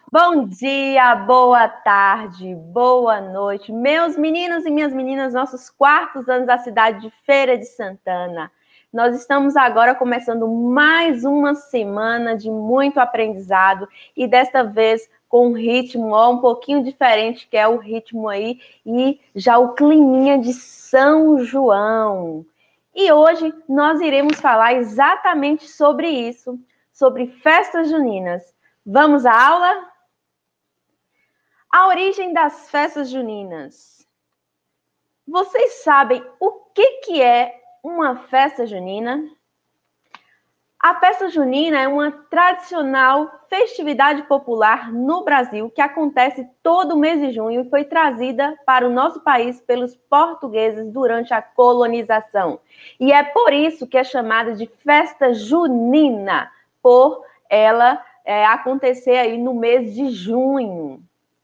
Bom dia, boa tarde, boa noite, meus meninos e minhas meninas, nossos quartos anos da cidade de Feira de Santana. Nós estamos agora começando mais uma semana de muito aprendizado e desta vez com um ritmo um pouquinho diferente, que é o ritmo aí e já o climinha de São João. E hoje nós iremos falar exatamente sobre isso, sobre festas juninas. Vamos à aula? A origem das festas juninas. Vocês sabem o que é uma festa junina? A festa junina é uma tradicional festividade popular no Brasil que acontece todo mês de junho e foi trazida para o nosso país pelos portugueses durante a colonização. E é por isso que é chamada de festa junina, por ela acontecer aí no mês de junho.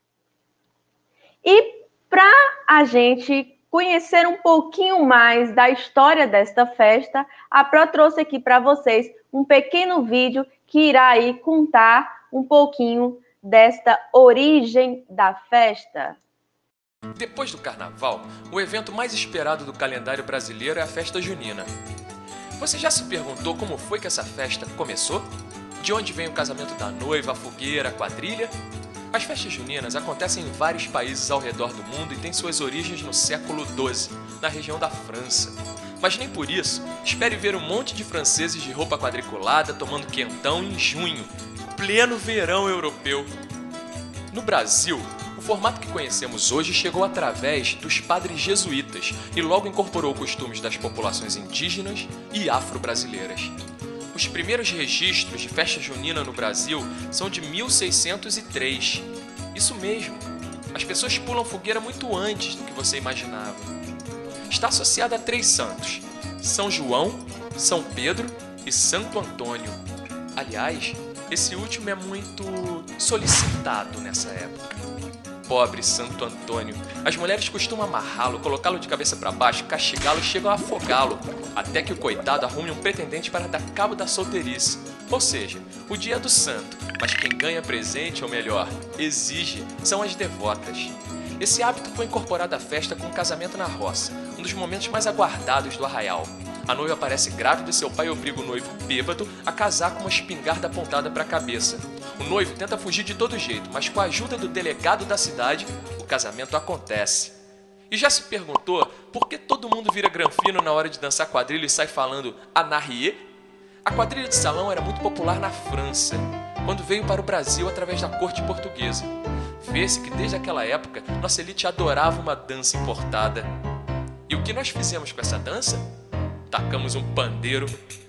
E para a gente conhecer um pouquinho mais da história desta festa, a Pro trouxe aqui para vocês um pequeno vídeo que irá aí contar um pouquinho desta origem da festa. Depois do Carnaval, o evento mais esperado do calendário brasileiro é a festa junina. Você já se perguntou como foi que essa festa começou? De onde vem o casamento da noiva, a fogueira, a quadrilha? As festas juninas acontecem em vários países ao redor do mundo e têm suas origens no século XII, na região da França. Mas nem por isso, espere ver um monte de franceses de roupa quadriculada tomando quentão em junho, pleno verão europeu. No Brasil, o formato que conhecemos hoje chegou através dos padres jesuítas e logo incorporou costumes das populações indígenas e afro-brasileiras. Os primeiros registros de festa junina no Brasil são de 1603. Isso mesmo, as pessoas pulam fogueira muito antes do que você imaginava. Está associada a 3 santos: São João, São Pedro e Santo Antônio. Aliás, esse último é muito solicitado nessa época. Pobre Santo Antônio. As mulheres costumam amarrá-lo, colocá-lo de cabeça para baixo, castigá-lo e chegam a afogá-lo, até que o coitado arrume um pretendente para dar cabo da solteirice. Ou seja, o dia é do santo, mas quem ganha presente, ou melhor, exige, são as devotas. Esse hábito foi incorporado à festa com o casamento na roça, um dos momentos mais aguardados do arraial. A noiva aparece grávida e seu pai obriga o noivo bêbado a casar com uma espingarda apontada para a cabeça. O noivo tenta fugir de todo jeito, mas com a ajuda do delegado da cidade, o casamento acontece. E já se perguntou por que todo mundo vira granfino na hora de dançar quadrilha e sai falando anarrié? A quadrilha de salão era muito popular na França, quando veio para o Brasil através da corte portuguesa. Vê-se que desde aquela época, nossa elite adorava uma dança importada. E o que nós fizemos com essa dança? Tacamos um pandeiro,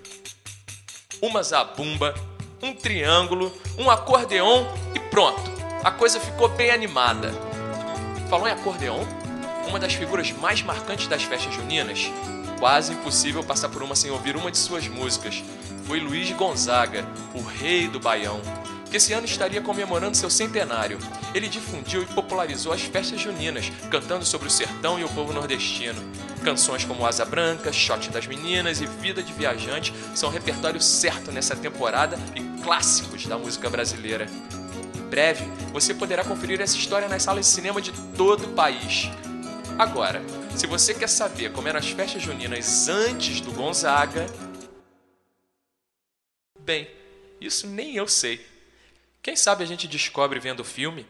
uma zabumba, um triângulo, um acordeon e pronto, a coisa ficou bem animada. Falou em acordeon? Uma das figuras mais marcantes das festas juninas? Quase impossível passar por uma sem ouvir uma de suas músicas. Foi Luiz Gonzaga, o rei do baião, que esse ano estaria comemorando seu centenário. Ele difundiu e popularizou as festas juninas, cantando sobre o sertão e o povo nordestino. Canções como Asa Branca, Shot das Meninas e Vida de Viajante são repertório certo nessa temporada e clássicos da música brasileira. Em breve, você poderá conferir essa história nas salas de cinema de todo o país. Agora, se você quer saber como eram as festas juninas antes do Gonzaga, bem, isso nem eu sei. Quem sabe a gente descobre vendo o filme?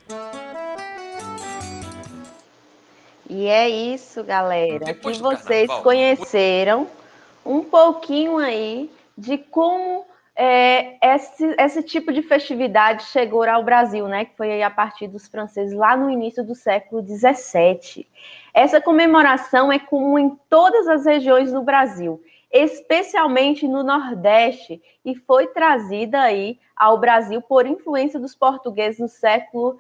E é isso, galera, que Depois do vocês Carnaval, conheceram um pouquinho aí de como esse tipo de festividade chegou ao Brasil, né? Que foi aí a partir dos franceses lá no início do século XVII. Essa comemoração é comum em todas as regiões do Brasil, especialmente no Nordeste, e foi trazida aí ao Brasil por influência dos portugueses no século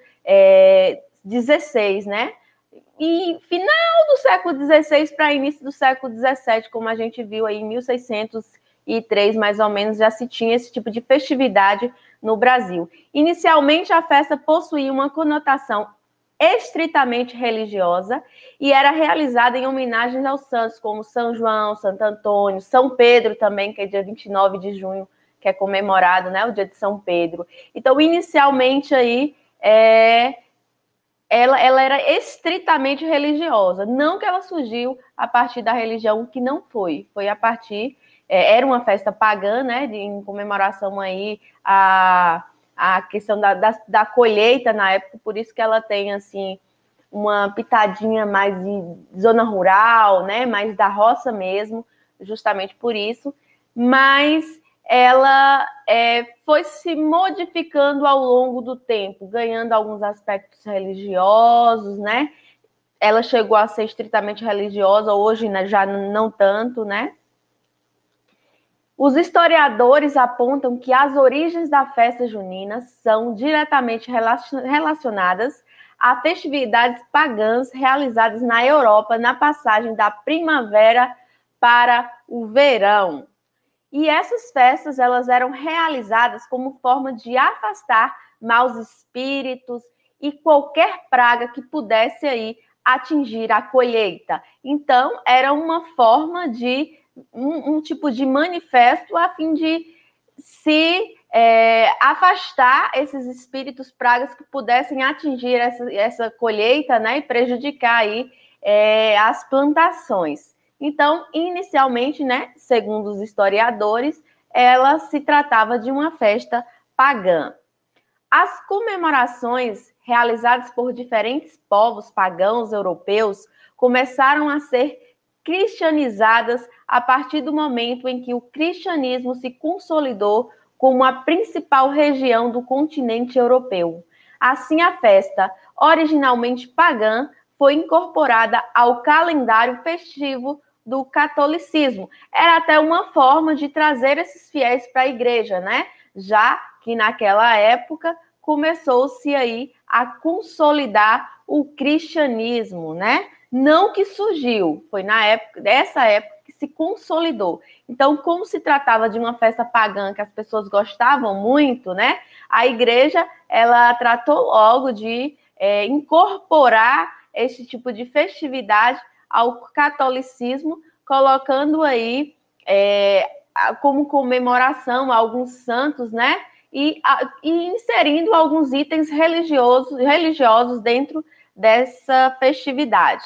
XVI, né? E final do século XVI para início do século XVII, como a gente viu aí em 1603, mais ou menos, já se tinha esse tipo de festividade no Brasil. Inicialmente, a festa possuía uma conotação estritamente religiosa e era realizada em homenagem aos santos, como São João, Santo Antônio, São Pedro também, que é dia 29 de junho, que é comemorado, né, o dia de São Pedro. Então, inicialmente aí, ela era estritamente religiosa. Não que ela surgiu a partir da religião, que não foi. Foi a partir... era uma festa pagã, né? Em comemoração aí a questão da colheita na época. Por isso que ela tem, assim, uma pitadinha mais de zona rural, né? Mais da roça mesmo. Justamente por isso. Mas ela foi se modificando ao longo do tempo, ganhando alguns aspectos religiosos, né? Ela chegou a ser estritamente religiosa, hoje, né, já não tanto, né? Os historiadores apontam que as origens da festa junina são diretamente relacionadas a festividades pagãs realizadas na Europa na passagem da primavera para o verão. E essas festas, elas eram realizadas como forma de afastar maus espíritos e qualquer praga que pudesse aí atingir a colheita. Então, era uma forma de um tipo de manifesto a fim de se afastar esses espíritos pragas que pudessem atingir essa colheita, né, e prejudicar aí as plantações. Então, inicialmente, né, segundo os historiadores, ela se tratava de uma festa pagã. As comemorações realizadas por diferentes povos pagãos europeus começaram a ser cristianizadas a partir do momento em que o cristianismo se consolidou como a principal região do continente europeu. Assim, a festa, originalmente pagã, foi incorporada ao calendário festivo do catolicismo. Era até uma forma de trazer esses fiéis para a igreja, né? Já que naquela época começou-se aí a consolidar o cristianismo, né? Não que surgiu, foi nessa época que se consolidou. Então, como se tratava de uma festa pagã que as pessoas gostavam muito, né? A igreja, ela tratou logo de incorporar esse tipo de festividade ao catolicismo, colocando aí como comemoração alguns santos, né? E inserindo alguns itens religiosos dentro dessa festividade.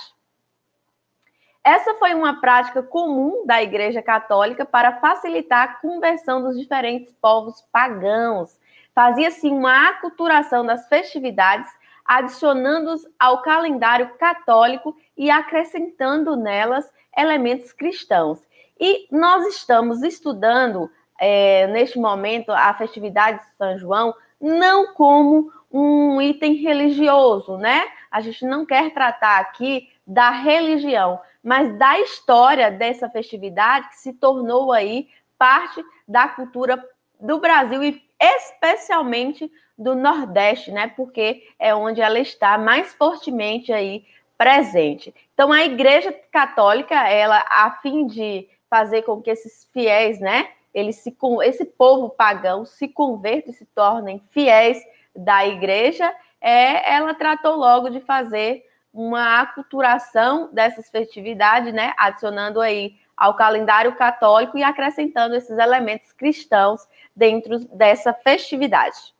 Essa foi uma prática comum da Igreja Católica para facilitar a conversão dos diferentes povos pagãos. Fazia-se uma aculturação das festividades, adicionando-os ao calendário católico e acrescentando nelas elementos cristãos. E nós estamos estudando, neste momento, a festividade de São João, não como um item religioso, né? A gente não quer tratar aqui da religião, mas da história dessa festividade que se tornou aí parte da cultura do Brasil e especialmente do Nordeste, né? Porque é onde ela está mais fortemente aí presente. Então, a Igreja Católica, ela, a fim de fazer com que esses fiéis, né? Esse povo pagão se converta e se tornem fiéis da Igreja, ela tratou logo de fazer uma aculturação dessas festividades, né, adicionando aí ao calendário católico e acrescentando esses elementos cristãos dentro dessa festividade.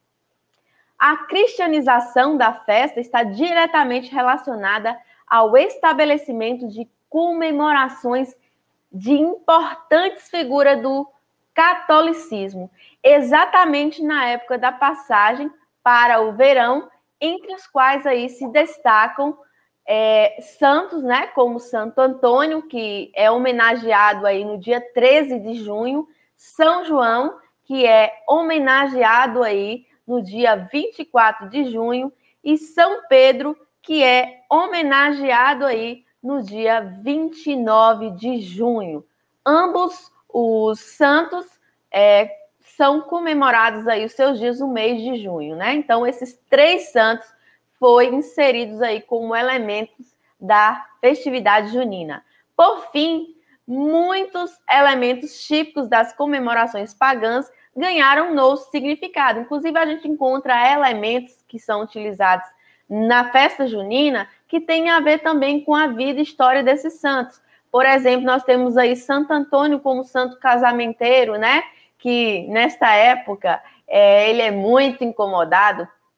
A cristianização da festa está diretamente relacionada ao estabelecimento de comemorações de importantes figuras do catolicismo, exatamente na época da passagem para o verão, entre os quais aí se destacam santos, né, como Santo Antônio, que é homenageado aí no dia 13 de junho, São João, que é homenageado aí no dia 24 de junho, e São Pedro, que é homenageado aí no dia 29 de junho. Ambos os santos são comemorados aí os seus dias no mês de junho, né? Então, esses três santos foram inseridos aí como elementos da festividade junina. Por fim, muitos elementos típicos das comemorações pagãs ganharam novo significado. Inclusive, a gente encontra elementos que são utilizados na festa junina que tem a ver também com a vida e história desses santos. Por exemplo, nós temos aí Santo Antônio como santo casamenteiro, né? Que nesta época ele é muito incomodado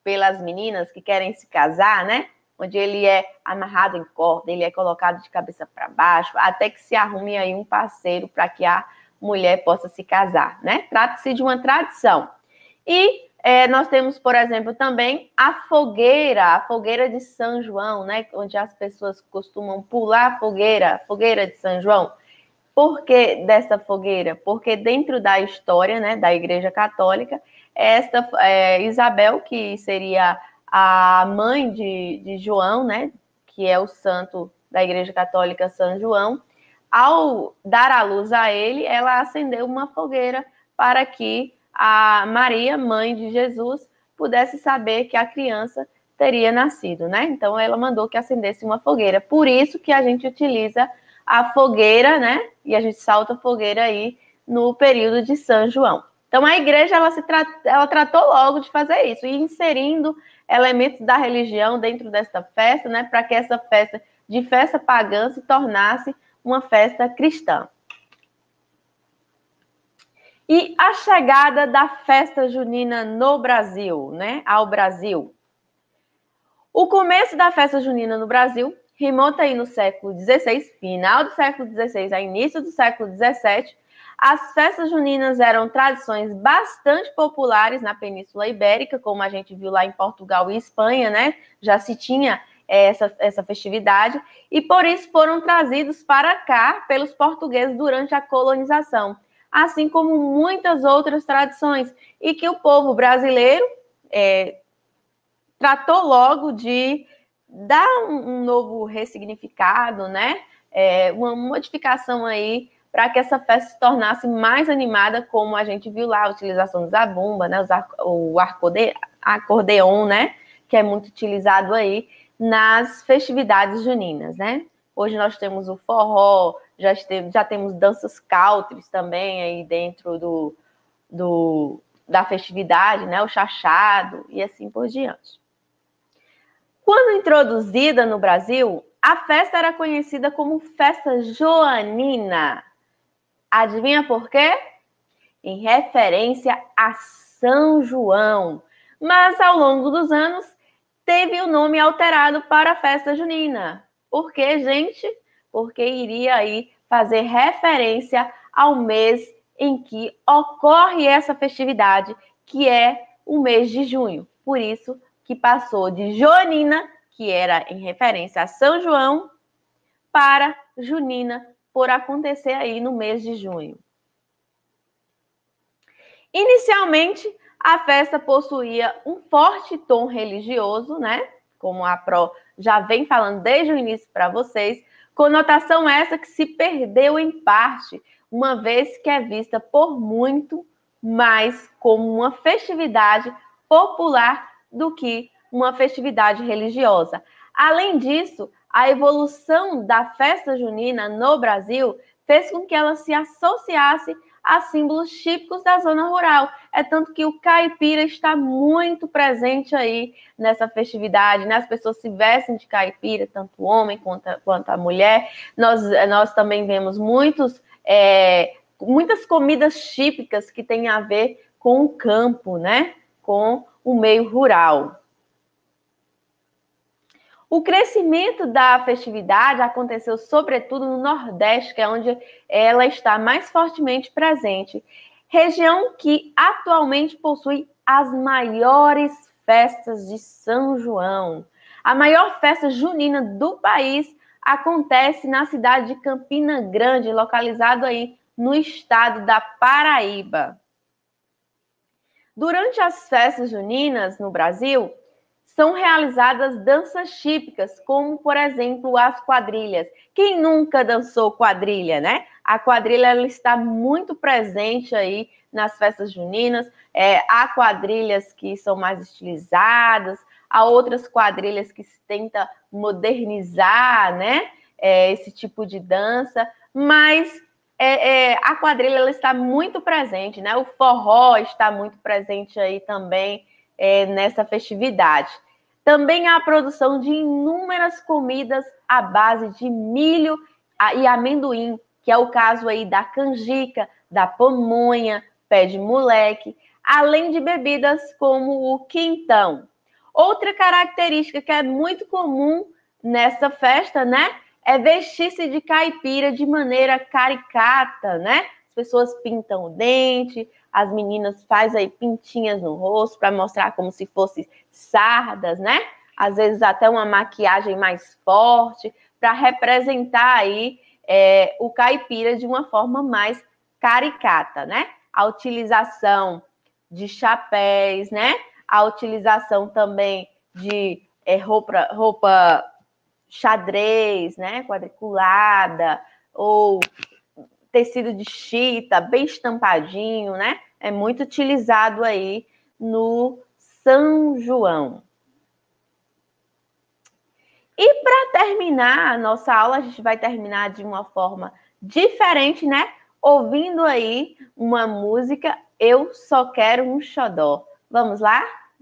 pelas meninas que querem se casar, né? Onde ele é amarrado em corda, ele é colocado de cabeça para baixo, até que se arrume aí um parceiro para que a mulher possa se casar, né? Trata-se de uma tradição. E nós temos, por exemplo, também a fogueira de São João, né? Onde as pessoas costumam pular a fogueira de São João. Por que dessa fogueira? Porque dentro da história, né, da Igreja Católica, esta Isabel, que seria a mãe de João, né, que é o santo da Igreja Católica, São João, ao dar à luz a ele, ela acendeu uma fogueira para que a Maria, mãe de Jesus, pudesse saber que a criança teria nascido, né? Então ela mandou que acendesse uma fogueira. Por isso que a gente utiliza a fogueira, né? E a gente salta a fogueira aí no período de São João. Então a igreja ela tratou logo de fazer isso, e inserindo elementos da religião dentro dessa festa, né? Para que essa festa de festa pagã se tornasse uma festa cristã. E a chegada da festa junina no Brasil, né? Ao Brasil. O começo da festa junina no Brasil remonta aí no século XVI, final do século XVI a início do século XVII. As festas juninas eram tradições bastante populares na Península Ibérica, como a gente viu lá em Portugal e Espanha, né? Já se tinha essa festividade, e por isso foram trazidos para cá pelos portugueses durante a colonização, assim como muitas outras tradições, e que o povo brasileiro tratou logo de dar um novo ressignificado, né? Uma modificação aí para que essa festa se tornasse mais animada, como a gente viu lá, a utilização do zabumba, né? O acordeon, né? Que é muito utilizado aí nas festividades juninas, né? Hoje nós temos o forró, já temos danças country também aí dentro da festividade, né? O chachado e assim por diante. Quando introduzida no Brasil, a festa era conhecida como festa joanina. Adivinha por quê? Em referência a São João. Mas ao longo dos anos, teve o nome alterado para festa junina. Por quê, gente? Porque iria aí fazer referência ao mês em que ocorre essa festividade, que é o mês de junho. Por isso que passou de joanina, que era em referência a São João, para junina, por acontecer aí no mês de junho. Inicialmente, a festa possuía um forte tom religioso, né? Como a Pro já vem falando desde o início para vocês, conotação essa que se perdeu em parte, uma vez que é vista por muito mais como uma festividade popular do que uma festividade religiosa. Além disso, a evolução da festa junina no Brasil fez com que ela se associasse a símbolos típicos da zona rural. É tanto que o caipira está muito presente aí nessa festividade, né? As pessoas se vestem de caipira, tanto o homem quanto a mulher. Nós também vemos muitas comidas típicas que têm a ver com o campo, né? Com o meio rural. O crescimento da festividade aconteceu sobretudo no Nordeste, que é onde ela está mais fortemente presente. Região que atualmente possui as maiores festas de São João. A maior festa junina do país acontece na cidade de Campina Grande, localizado aí no estado da Paraíba. Durante as festas juninas no Brasil, são realizadas danças típicas, como, por exemplo, as quadrilhas. Quem nunca dançou quadrilha, né? A quadrilha ela está muito presente aí nas festas juninas. Há quadrilhas que são mais estilizadas, há outras quadrilhas que se tenta modernizar, né? Esse tipo de dança, mas a quadrilha ela está muito presente, né? O forró está muito presente aí também nessa festividade. Também há a produção de inúmeras comidas à base de milho e amendoim, que é o caso aí da canjica, da pamonha, pé de moleque, além de bebidas como o quintão. Outra característica que é muito comum nessa festa, né? É vestir-se de caipira de maneira caricata, né? As pessoas pintam o dente, as meninas fazem aí pintinhas no rosto para mostrar como se fossem sardas, né? Às vezes até uma maquiagem mais forte para representar aí o caipira de uma forma mais caricata, né? A utilização de chapéus, né? A utilização também de roupa xadrez, né? Quadriculada, ou tecido de chita, bem estampadinho, né? É muito utilizado aí no São João. E para terminar a nossa aula, a gente vai terminar de uma forma diferente, né? Ouvindo aí uma música, Eu Só Quero um Xodó. Vamos lá?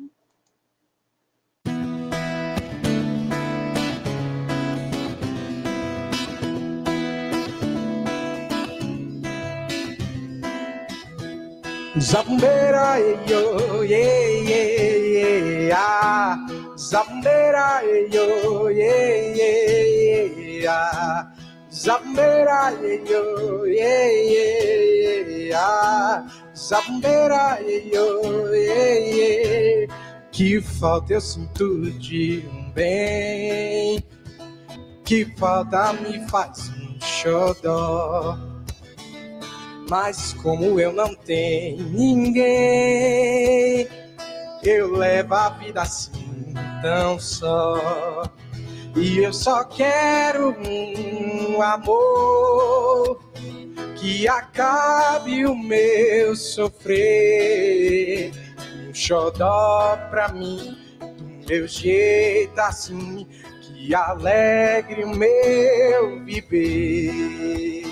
Zabumbeira, yo, yeah, yeah, yeah. Zabumbeira, yo, yeah, yeah, yeah. Zabumbeira, yo, yeah, yeah, yeah. Zabumbeira, yo, yeah, yeah. Que falta eu sinto de um bem, que falta me faz um xodó. Mas como eu não tenho ninguém, eu levo a vida assim tão só. E eu só quero um amor que acabe o meu sofrer. Um xodó pra mim, do meu jeito assim, que alegre o meu viver.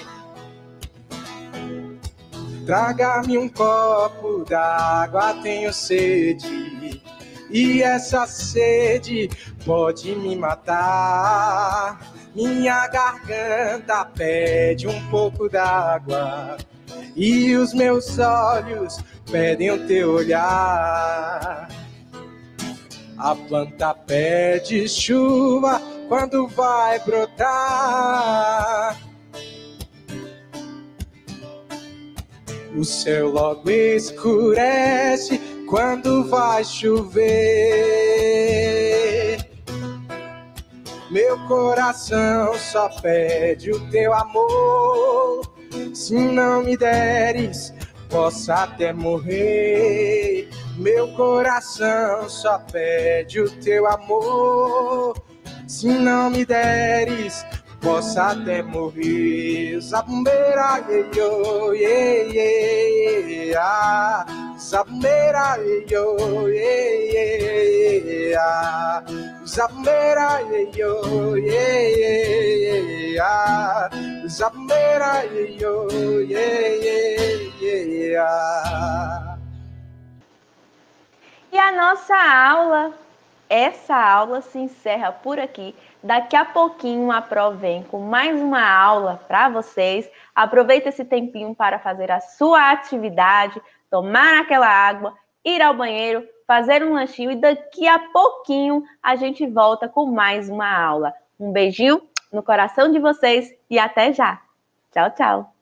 Traga-me um copo d'água, tenho sede, e essa sede pode me matar. Minha garganta pede um pouco d'água, e os meus olhos pedem o teu olhar. A planta pede chuva quando vai brotar. O céu logo escurece quando vai chover. Meu coração só pede o teu amor. Se não me deres, posso até morrer. Meu coração só pede o teu amor. Se não me deres, posso até morrer. Zabumbeira, yo, yeah, yeah. Zabumbeira, yo, yeah, yeah. Zabumbeira, yo, yeah, yeah. Zabumbeira, yo, yeah, yeah. E a nossa essa aula se encerra por aqui. Daqui a pouquinho a Pro vem com mais uma aula para vocês. Aproveita esse tempinho para fazer a sua atividade, tomar aquela água, ir ao banheiro, fazer um lanchinho e daqui a pouquinho a gente volta com mais uma aula. Um beijinho no coração de vocês e até já. Tchau, tchau.